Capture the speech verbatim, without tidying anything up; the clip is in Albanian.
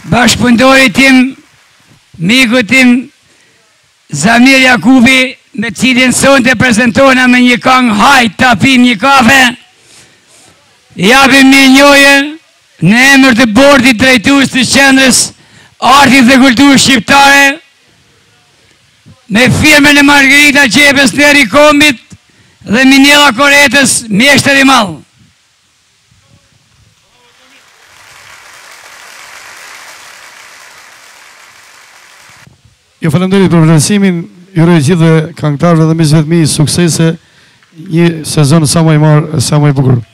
bashkëpunëtori tim, miku tim, Zamir Jakubi, me cilin sonë të prezentona me një këngë hajt të apim një kafe, japim një njoje në emër të bordit drejtues të qendrës Artit dhe Kulturës Shqiptare, me firmën e Margarita Qepës Neri Kombit dhe Minella Koretës Mjeshtër i Madh. Ju falenderit për vlerësimin, ju uroj gjithë këngëtarëve dhe mizëve të mi suksese, një sezon sa më i marë, sa më i bukur.